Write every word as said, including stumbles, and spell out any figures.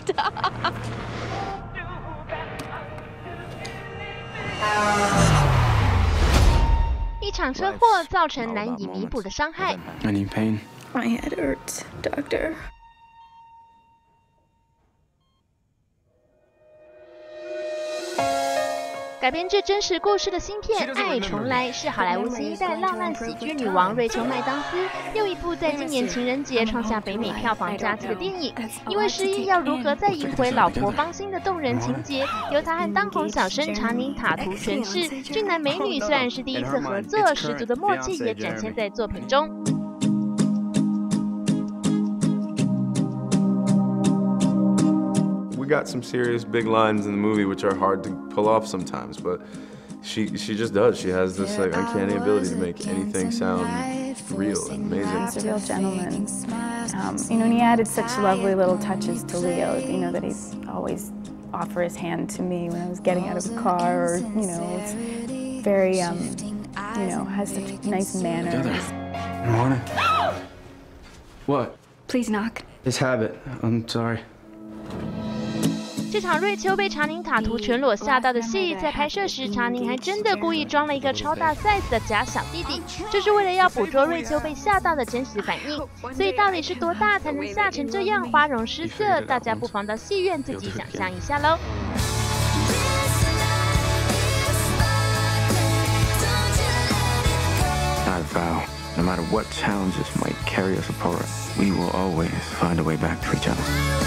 他。一场车祸造成难以弥补的伤害。 I need pain. My head hurts, doctor. 改编自真实故事的新片《爱重来》是好莱坞新一代浪漫喜剧女王瑞秋·麦当斯又一部在今年情人节创下北美票房佳绩的电影。因为失忆要如何再赢回老婆芳心的动人情节，由她和当红小生查宁·塔图诠释。俊男美女虽然是第一次合作，十足的默契也展现在作品中。 We got some serious big lines in the movie which are hard to pull off sometimes, but she she just does. She has this like uncanny ability to make anything sound real and amazing. He's a real gentleman. Um, you know, and he added such lovely little touches to Leo. You know that he'd always offer his hand to me when I was getting out of the car, or you know, it's very um, you know, has such nice manners. Good morning. What? Please knock. It's habit. I'm sorry. 这场瑞秋被查宁塔图全裸吓到的戏，在拍摄时，查宁还真的故意装了一个超大 size 的假小弟弟，就是为了要捕捉瑞秋被吓到的真实反应。所以到底是多大才能吓成这样花容失色？大家不妨到戏院自己想象一下喽。 I vow, no matter what challenges might carry us apart, we will always find a way back to each other.